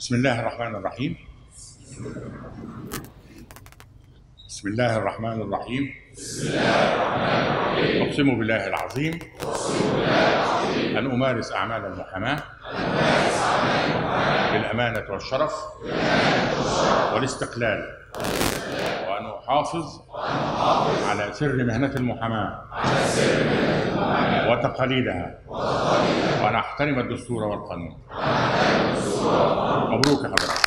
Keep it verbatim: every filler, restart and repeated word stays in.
بسم الله الرحمن الرحيم. بسم الله الرحمن الرحيم. بسم الله الرحمن الرحيم. أقسم بالله العظيم أقسم بالله العظيم أن أمارس أعمال المحاماة أن أمارس أعمال المحاماة بالأمانة والشرف بالأمانة والشرف والاستقلال، والاستقلال، وأن أحافظ وأن أحافظ على سر مهنة المحاماة على سر مهنة المحاماة وتقاليدها، وتقاليدها، وأن أحترم الدستور والقانون. وأن أحترم الدستور والقانون. مبروك يا حضرتك.